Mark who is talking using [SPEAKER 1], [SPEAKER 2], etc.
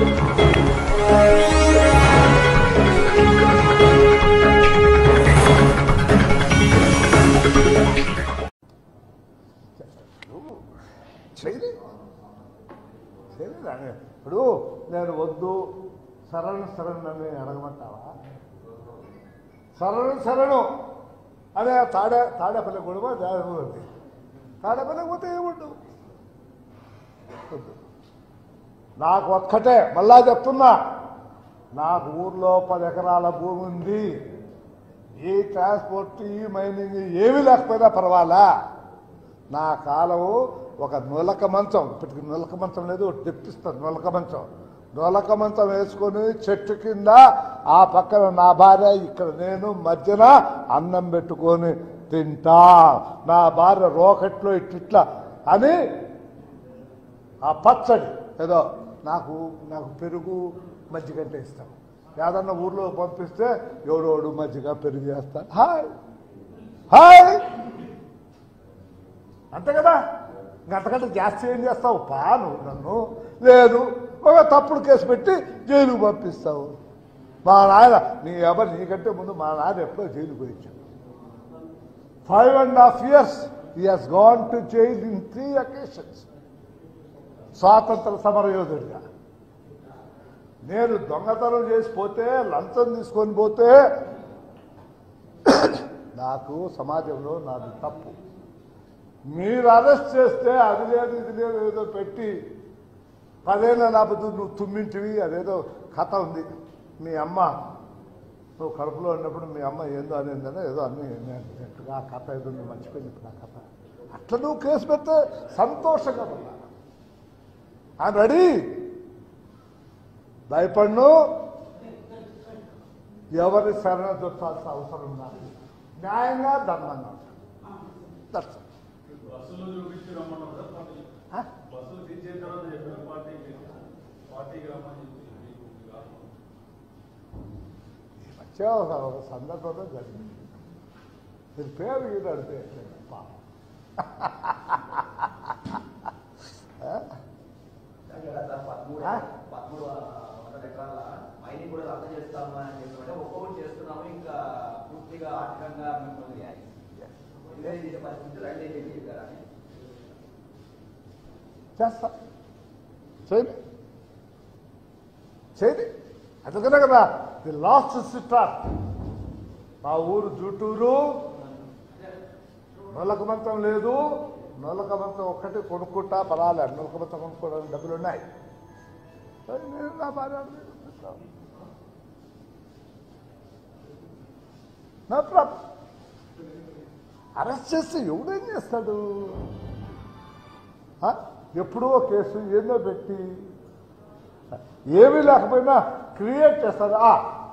[SPEAKER 1] ఇప్పుడు నేను వద్దు శరణు అడగమంటావా? శరణు అదే తాడేపల్లి గొడవ ఉంది. తాడేపల్లికి పోతే ఏముండు. నాకు ఒక్కటే మళ్ళా చెప్తున్నా, నాకు ఊర్లో 10 ఎకరాల భూమి ఉంది. ఈ ట్రాన్స్పోర్ట్ ఈ మైనింగ్ ఏమీ లేకపోయినా పర్వాలా. నా కాలము ఒక నులక మంచం, ఇప్పటికి నులక మంచం లేదు, తెప్పిస్తాను నులక మంచం వేసుకొని చెట్టు కింద ఆ పక్కన నా భార్య, ఇక్కడ నేను మధ్యన అన్నం పెట్టుకొని తింటా. నా భార్య రోకెట్లో ఇట్లా అని ఆ పచ్చడి ఏదో నాకు పెరుగు మజ్జిగంటే ఇస్తాం. ఏదన్నా ఊర్లో పంపిస్తే ఎవడోడు మజ్జిగ పెరుగు చేస్తాను. హాయ్ అంతే కదా. గంటకంటే జాస్తి ఏం చేస్తావు? పాను నన్ను లేదు ఒక తప్పుడు కేసు పెట్టి జైలుకు పంపిస్తావు. మా నాయన నీకంటే ముందు మా నాయన ఎప్పుడో జైలుకు పోయించాడు. 5.5 years he has gone to jail in 3 occasions. స్వాతంత్ర సమరయోధుడిగా నేను దొంగతనం చేసిపోతే, లంచం తీసుకొని పోతే నాకు సమాజంలో నాది తప్పు. మీరు అరెస్ట్ చేస్తే అది లేదు ఇది లేదు ఏదో పెట్టి 10 ఏళ్ళ నాపదు నువ్వు తుమ్మింటివి అదేదో కథ ఉంది. మీ అమ్మ నువ్వు కడుపులో ఉన్నప్పుడు మీ అమ్మ ఏందో అనేందని ఏదో అన్ని ఆ కథ ఏదో నువ్వు మర్చిపోయింది. ఇప్పుడు ఆ కథ అట్లా నువ్వు కేసు పెడితే సంతోషంగా ఉన్నా. ఆయన రెడీ, భయపడ్ను, ఎవరి శరణ దొరకాల్సిన అవసరం నాకు. న్యాయంగా ధర్మంగా దర్శనం ఒక సందర్భంలో జరిగింది. మీరు పేరు గీత అడితే
[SPEAKER 2] మైనింగ్ కూడా రద్దు చేస్తాము అని చెప్పి ఒక్కొక్కటి చేస్తున్నాము, ఇంకా పూర్తిగా ఆర్థికంగా పరిస్థితులు అంటే
[SPEAKER 1] చేస్తా చేయండి. అందుకనే కదా ది లాస్ట్ సిస్టర్ మా ఊరు జూటూరు, నొలక మంచం లేదు. నొలక మంచం ఒక్కటి కొనుక్కుంటా పర్వాలేదు, నొలక మంచం కొనుక్కోవడానికి డబ్బులు ఉన్నాయి. నేను నా భార్య నా ప్రాబ్లం. అరెస్ట్ చేస్తే ఎవడేం చేస్తాడు? ఎప్పుడో కేసు ఏందో పెట్టి ఏమీ లేకపోయినా క్రియేట్ చేస్తారు.